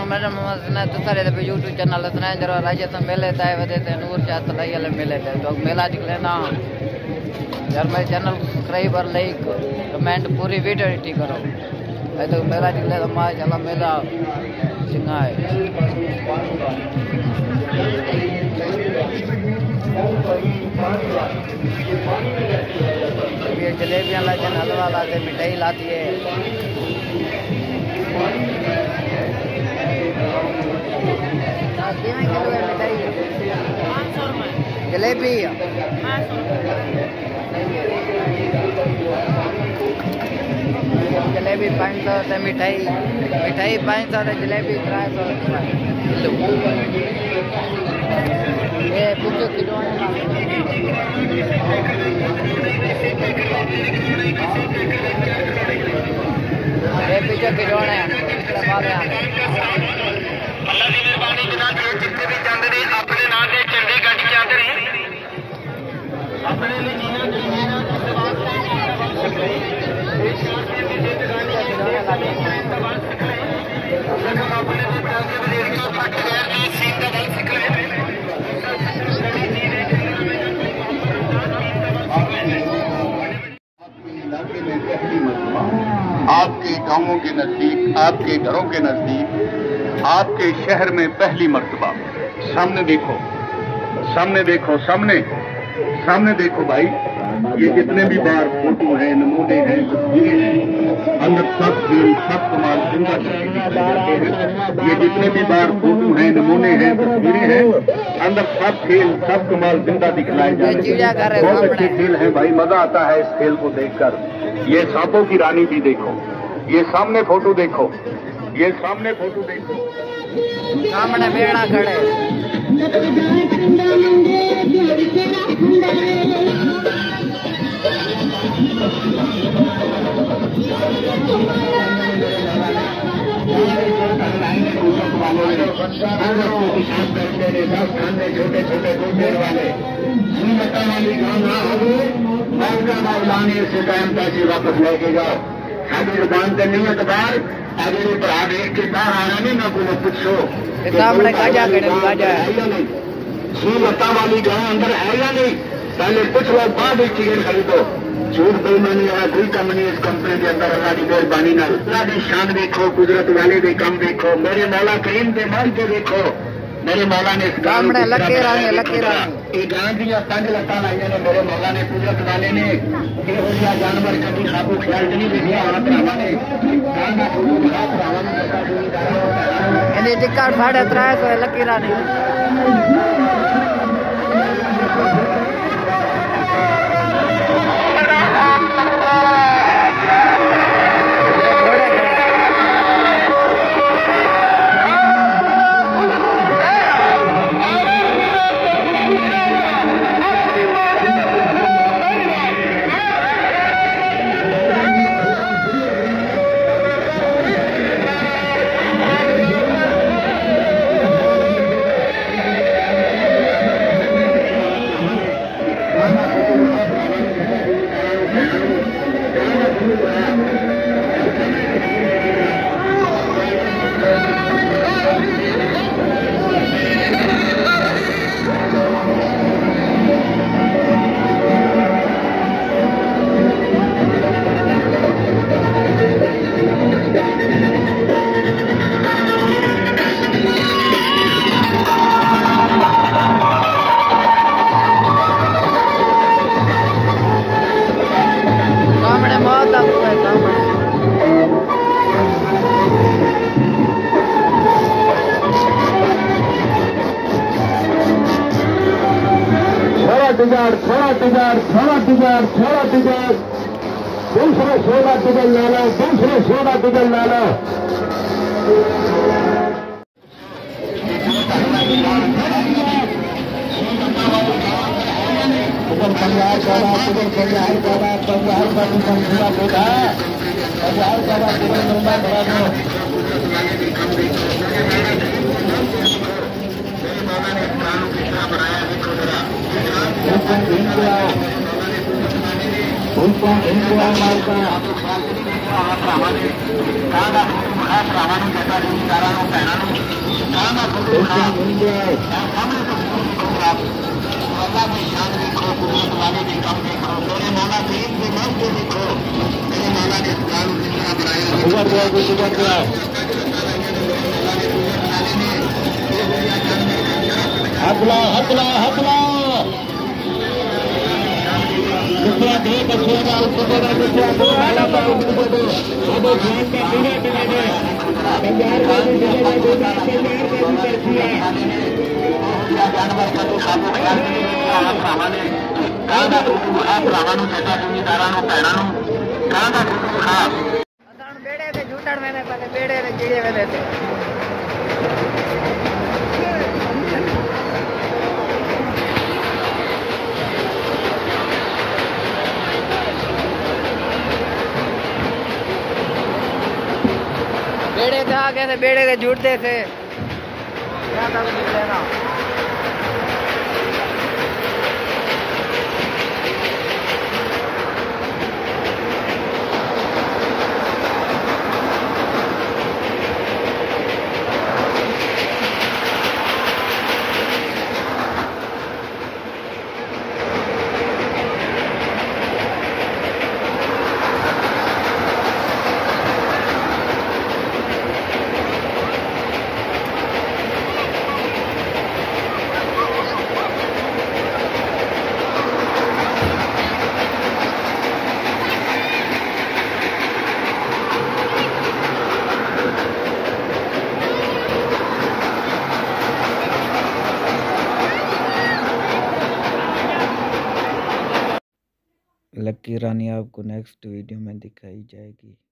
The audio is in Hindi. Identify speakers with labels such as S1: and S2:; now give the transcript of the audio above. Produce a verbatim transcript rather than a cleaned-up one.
S1: मैडम ने तो सारे पे यूट्यूब चैनल इतना जरा राज्य तो मेले ताए वदे ते नूर चात लाई वाले मेले ते तो मेला दिखले ना यार मेरे चैनल को सब्सक्राइब और लाइक कमेंट पूरी वीडियो ठीक करो भाई तो मेला दिखले तो मां चला मेला सिंगाए ये जलेबियां लाते हलवा लाते मिठाई लाती है जलेबी जलेबी पाँच सौ से मिठाई मिठाई पाँच सौ से जलेबी त्रै सौ किलो ये पूछो किलो ये पीछे किलो है
S2: अल्लाह की मेहरबानी जनाब ये जितने भी चाहते हैं अपने नाम के झंडे कट के आते हैं अपने लिए जीना जीना आपके गांवों के नजदीक आपके घरों के नजदीक आपके शहर में पहली मर्तबा सामने देखो सामने देखो सामने सामने देखो भाई ये जितने भी बार फोटो हैं नमूने हैं तस्वीरें हैं अंदर सब खेल सब कमाल जिंदा ये जितने भी बार फोटो हैं नमूने हैं तस्वीरें हैं अंदर सब खेल सब कमाल जिंदा दिखलाए जा रहे हैं बहुत अच्छे खेल हैं भाई मजा आता है इस खेल को देखकर ये सांपों की रानी भी देखो ये सामने फोटो देखो ये सामने फोटो देखो
S1: सामने मेड़ा खड़े
S2: छोटे छोटे गुंडेर वाले वाली गाँव ना हो लाने से टाइम पैसे वापस लेके जाओ साड़ी दुकान से नहीं अखबार अगले भरा देख के बाहर आना नहीं ना को पूछो
S1: सामने गाजा गाजा
S2: लता वाली गाँव अंदर है या नहीं पहले कुछ लोग बाद एक टिकट खरीदो झूठ बेईमानी वाला कोई कम नहीं इस कंपनी के अंदर अल्लाह की मेहरबानी ना अल्लाह की शान देखो कुदरत वाले भी कम देखो मेरे मौला करीम के माल के देखो मेरे मौला ने इस गांव में
S1: लगे रहे लगे रहे
S2: ये गांव की पंज लत्ता लाइया ने मेरे मौला ने कुदरत वाले ने यह जानवर कभी काबू ख्याल नहीं देखा हाथ रावा ने
S1: टिकट साढ़े त्रै सौ लगी रहा
S2: टिकट थोड़ा टिकट थोड़ा टिकट थोड़ा टिकट दूसरे सोलह टिकट ले लो दूसरे सोलह टिकट ले लो पंजाब का टिकट पंजाब का पंजाब का संख्या होता है पंजाब का टिकट नंबर बड़ा दो उनको इंतजार मारता खास रावण जैसा कारण अल्लाह की शान देखो, कुदरत वाले की कम देखो, मेरे मौला करीम के नाम को देखो, मेरे मौला ने कुरान किस तरह बनाया है। हतला हतला हतला दूसरा दे बच्चों का उसको दो, दूसरा दो वाला का उसको दो, अब ध्यान का बिना बिना दे पंजाब का भी चलेगा, दूसरा पंजाब का भी कर दिया जानवर का तो काबू ख्याल आप रावाने कहाँ का टूटू आप रावानों चेता जिम्मेदारानों पैरानों कहाँ का टूटू खास
S1: बेड़े थे झूठन मैंने पहले बेड़े थे कीड़े मैंने थे बेड़े थे आगे थे बेड़े थे झूठते थे क्या था लेना लकी रानी आपको नेक्स्ट वीडियो में दिखाई जाएगी।